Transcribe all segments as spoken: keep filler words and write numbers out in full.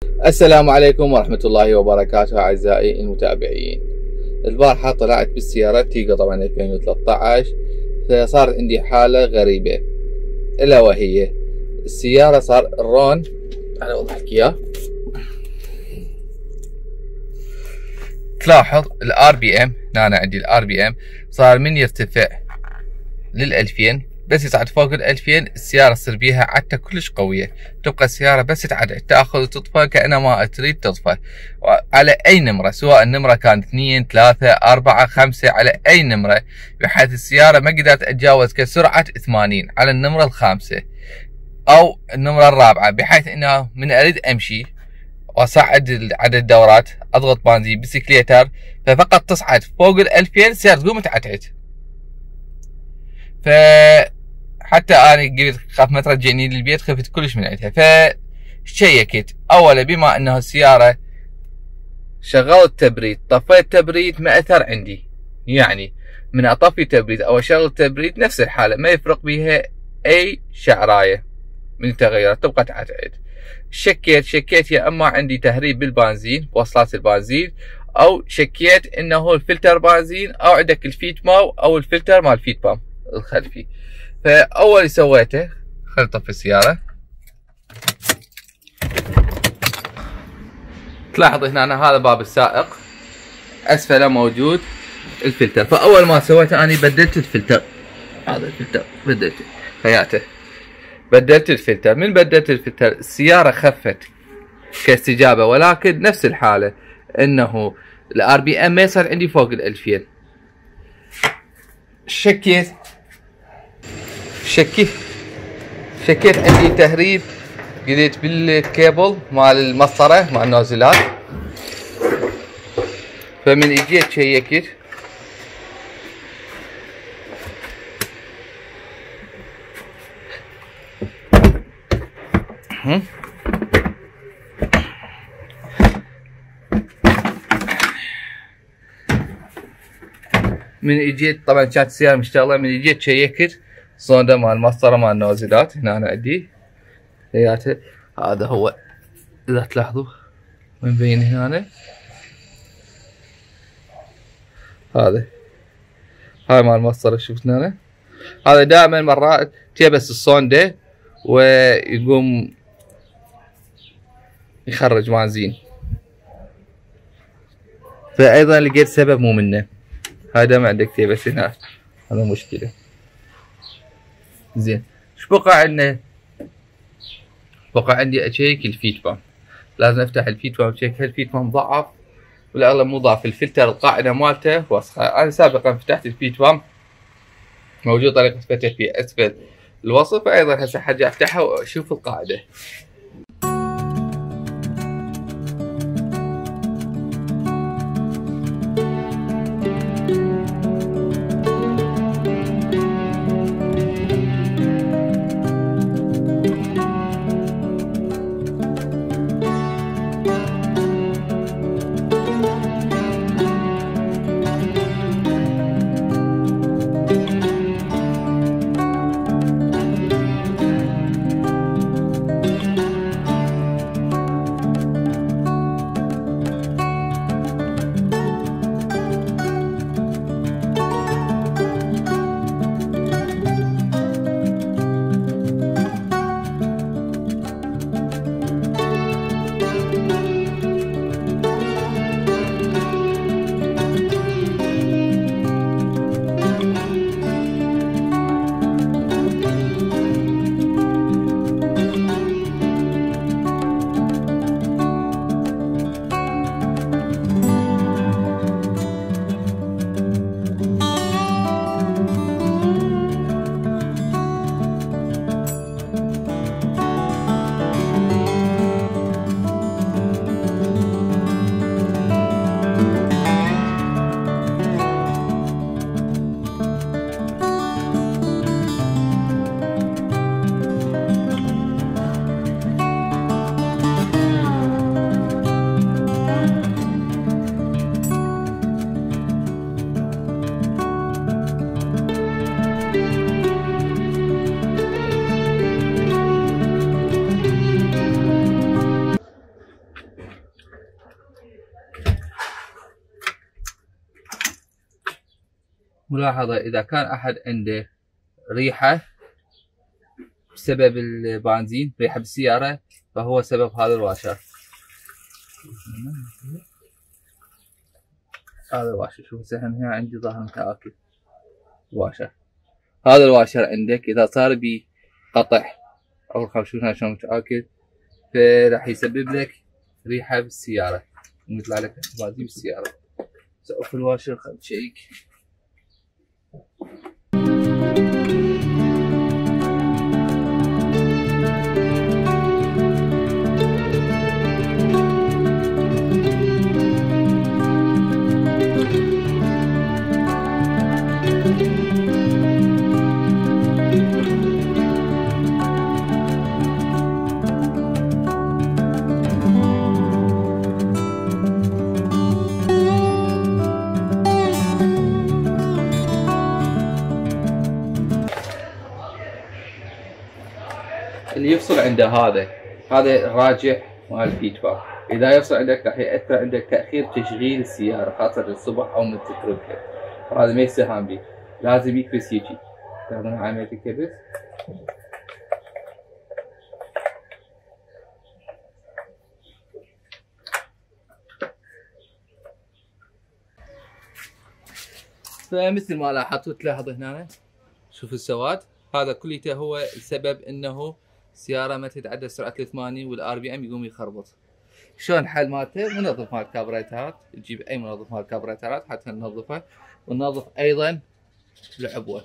السلام عليكم ورحمة الله وبركاته أعزائي المتابعين. البارحة طلعت بالسيارة تيغا طبعا ألفين وثلاثة عشر، فصار عندي حالة غريبة إلا وهي السيارة صار الرون. أنا أوضح لك إياه. تلاحظ الار بي ام، هنا عندي الار بي ام صار من يرتفع للألفين، بس يصعد فوق الألفين السيارة تصير بيها عدة كلش قوية، تبقى السيارة بس تعد تاخذ وتطفى كأنها ما تريد تطفى على أي نمرة، سواء النمرة كانت اثنين ثلاثة أربعة خمسة، على أي نمرة، بحيث السيارة ما قدرت تتجاوز كسرعة ثمانين على النمرة الخامسة أو النمرة الرابعة، بحيث إنه من أريد أمشي وأصعد عدد الدورات أضغط بنزين بسكليتر، ففقط تصعد فوق الألفين السيارة تقوم تعتعت. فحتى انا قلت خاف ما ترجعني للبيت، خفت كلش من عندها. فشيكت اولا بما انه السياره شغلت تبريد طفيت تبريد ما اثر عندي، يعني من اطفي تبريد او اشغل تبريد نفس الحاله ما يفرق بيها اي شعرايه من التغيرات، تبقى تعتعد. شكيت شكيت يا اما عندي تهريب بالبنزين بوصلات البنزين، او شكيت انه الفلتر بنزين، او عندك الفيت ماو او الفلتر مال الفيت بام الخلفي. فاول اللي سويته خليت اطفي السياره. تلاحظ هنا أنا هذا باب السائق اسفله موجود الفلتر، فاول ما سويته اني بدلت الفلتر، هذا الفلتر بدلته خياته، بدلت الفلتر. من بدلت الفلتر السياره خفت كاستجابه، ولكن نفس الحاله انه الار بي ام ما يصير عندي فوق الألفين. شكيت شكيت شكيت عندي تهريب، قديت بالكيبل مال المسطرة مع النازلات. فمن اجيت شيكت من اجيت طبعا كانت السيارة مشتغلة، من اجيت شيكت صوندا مال المسطرة مال النازلات. هنا أنا عندي هياته، هذا هو إذا تلاحظوا مبين هنا، هذا هاي مال المسطرة شفت هنا. هذا دائما مرات تيبس الصوندا ويقوم يخرج بنزين، فأيضا لقيت سبب مو منه، هذا ما عندك تيبس هنا، هذا مشكلة. زين ايش بقى عندنا؟ بقى عندي اشيك الفيت بام، لازم افتح الفيت بام اشيك هل الفيت بام ضعف والاغلب مو ضعف، الفلتر القاعده مالته وسخه. انا سابقا فتحت الفيت بام موجود طريقه فتح في اسفل الوصف، فايضا هسه حاجه افتحها واشوف القاعده. ملاحظة إذا كان أحد عنده ريحة بسبب البنزين، ريحة بالسيارة، فهو سبب هذا الواشر. هذا الواشر، شوف هسه هنا عندي ظهر متآكل واشر. هذا الواشر عندك إذا صار بي قطع أو خرشوشنا شلون متآكل، فراح يسبب لك ريحة بالسيارة ويطلع لك بنزين بالسيارة. سقف الواشر خل نشيك. اللي يفصل عنده هذا هذا الراجع مال الهيت بار، اذا يفصل عندك راح ياثر عندك تاخير تشغيل السياره خاصه الصبح او من تتركها، هذا ما يستهان به، لازم يكبس يجي. تاخذون عمليه الكبس. فمثل ما لاحظتوا تلاحظ هنا شوف السواد، هذا كليته هو السبب انه السياره ما تتعدى سرعه ثمانين والار بي ام يقوم يخربط. شلون الحل مالته؟ منظف مال الكابريترات، تجيب اي منظف مال الكابريترات حتى ننظفه، وننظف ايضا العبوه.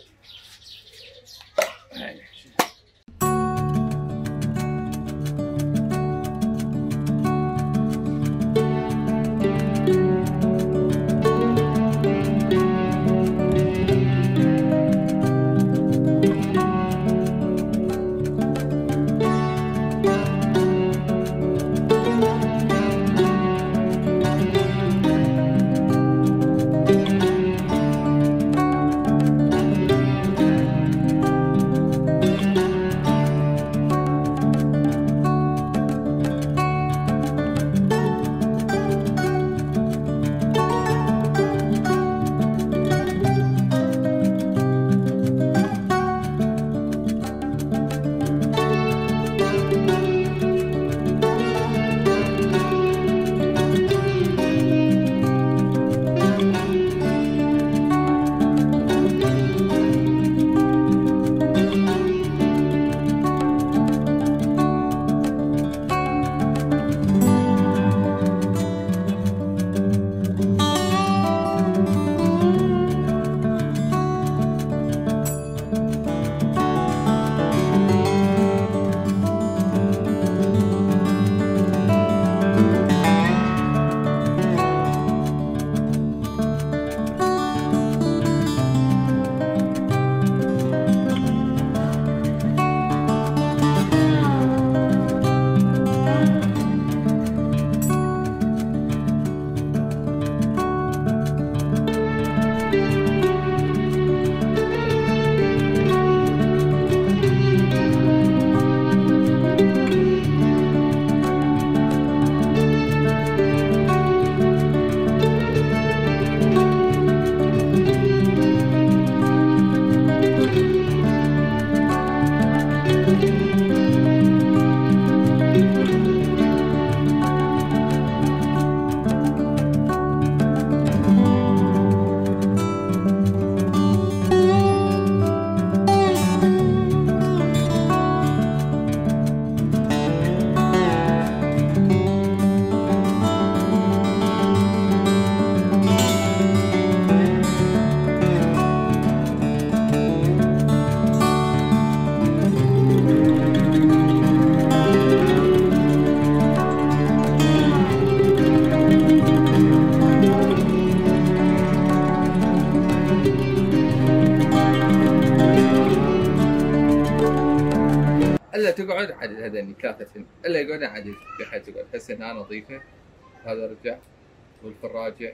الا تقعد عدل هذني ثلاثة، الا يقعد عدل بحيث تقعد. هسه هنا نظيفه، هذا رجع والفراجع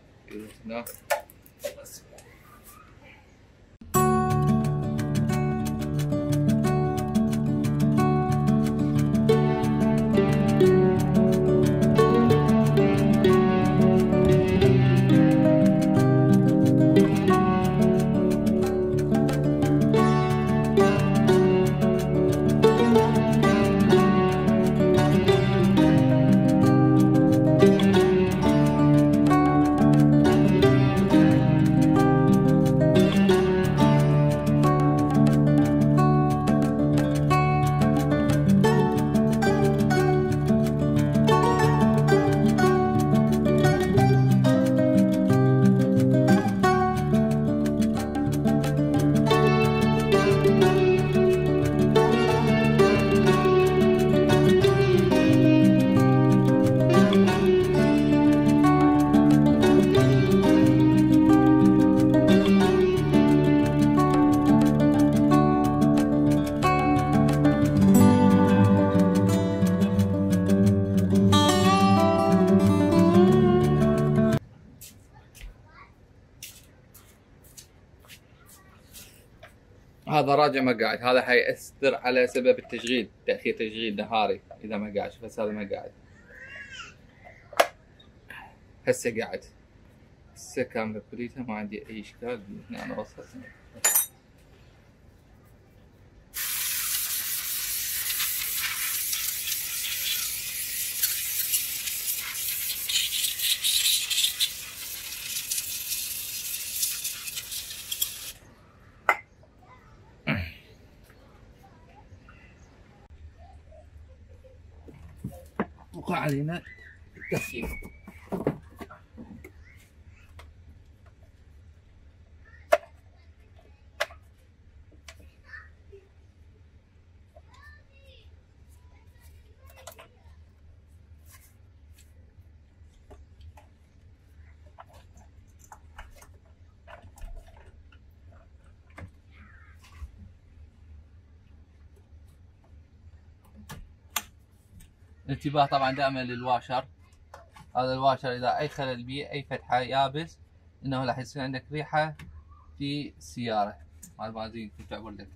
هناك. هذا راجع مقاعد، هذا حيأثر على سبب التشغيل، تأخير تشغيل نهاري اذا ما قاعد. شوف هسه هذا ما قاعد، هسه قاعد، هسه كاملة كليتها ما عندي اي اشكال. هنا انا اوصل وقع علينا التخفيف. انتباه طبعا دائما للواشر، هذا الواشر اذا اي خلل بيه اي فتحه يابس انه راح يصير عندك ريحه في السياره. هذا ما زين كنت اقول لك.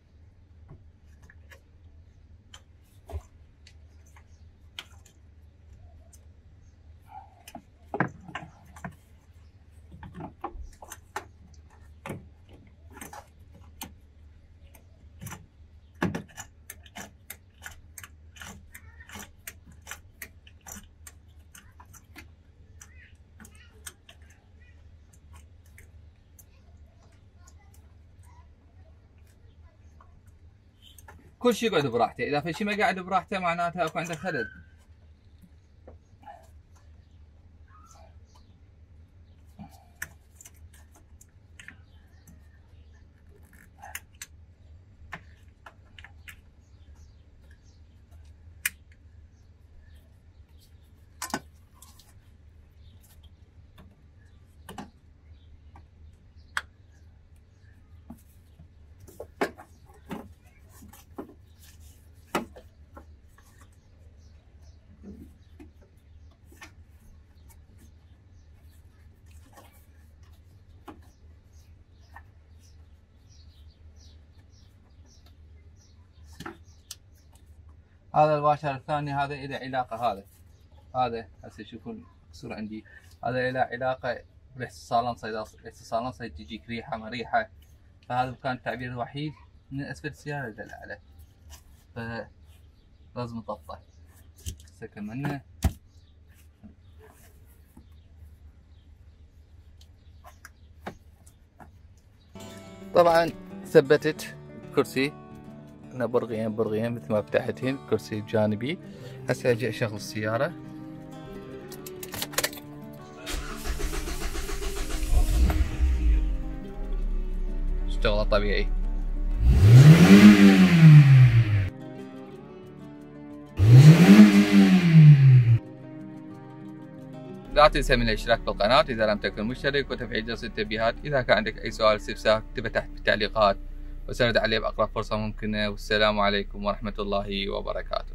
كل شيء يقعد براحته، اذا في شيء ما قاعد براحته معناتها اكو عنده خلل. هذا الواشر الثاني هذا له علاقه، هذا هذا هسه شوفون الصوره عندي، هذا له علاقه بريحه الصالنصه، اذا ريحه الصالنصه تجيك ريحه مريحه، فهذا كان التعبير الوحيد من اسفل السياره اللي دل عليه، فلازم نطفه. هسه كملنا. طبعا ثبتت كرسي انا برغيين برغيين مثل ما فتحتهن، كرسي الجانبي. هسه اجي اشغل السيارة. اشتغل طبيعي. لا تنسى من الاشتراك بالقناة إذا لم تكن مشترك، وتفعيل جرس التنبيهات إذا كان عندك أي سؤال استفسار اكتبه تحت بالتعليقات وسرد عليه بأقرب فرصة ممكنة. والسلام عليكم ورحمة الله وبركاته.